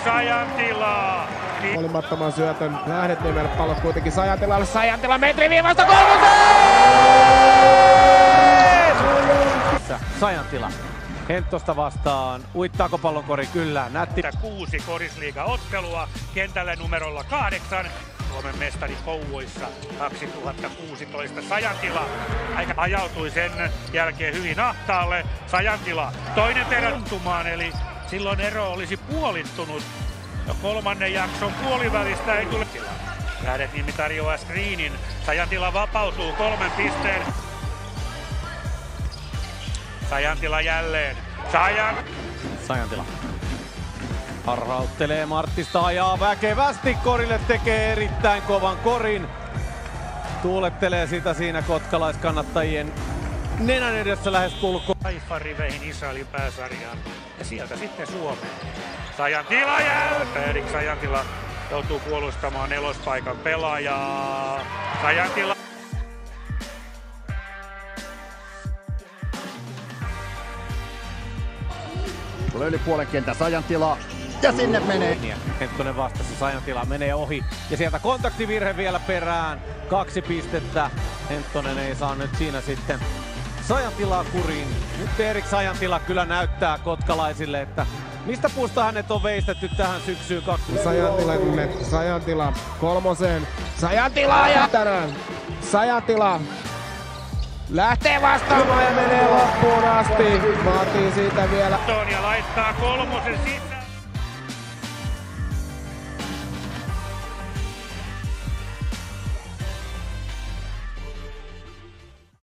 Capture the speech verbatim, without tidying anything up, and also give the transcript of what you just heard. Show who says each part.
Speaker 1: Sajantila.
Speaker 2: Olimattoman syötön Lähdetniemelle pallot kuitenkin Sajantilalle. Sajantila metriviivasta kolmoseen!
Speaker 3: Sajantila. Henttosta vastaan. Uittaako pallon kori? Kyllä. Nätti.
Speaker 1: Kuusi Korisliiga-ottelua kentällä numerolla kahdeksan. Suomen mestari Kouvoissa kaksituhattakuusitoista. Sajantila aika ajautui sen jälkeen hyvin ahtaalle. Sajantila toinen terä tuntumaan, eli silloin ero olisi puolittunut. Ja kolmannen jakson puolivälistä ei tule. Lähdetniemi tarjoaa screenin. Sajantila vapautuu kolmen pisteen. Sajantila jälleen. Sajan...
Speaker 3: Sajantila. Harhauttelee Marttista, ajaa väkevästi korille, tekee erittäin kovan korin. Tuulettelee sitä siinä kotkalaiskannattajien nenän edessä lähes kulku.
Speaker 1: Haifan riveihin Israelin pääsarjaan ja sieltä sitten Suomeen. Sajantila jälleen. Erik Sajantila joutuu puolustamaan nelospaikan pelaajaa. Sajantila.
Speaker 4: Tulee yli puolen kentän Sajantila ja sinne menee.
Speaker 3: Henttonen vastassa, Sajantila menee ohi ja sieltä kontaktivirhe vielä perään. Kaksi pistettä. Henttonen ei saa nyt siinä sitten Sajantilaa kuriin. Nyt Erik Sajantila kyllä näyttää kotkalaisille, että mistä puusta hänet on veistetty tähän syksyyn.
Speaker 2: Sajantila, Sajantila kolmoseen. Sajantila ja tänään Sajantila lähtee vastaamaan ja menee loppuun asti. Vaatii siitä vielä.
Speaker 1: Ja laittaa kolmosen sisään.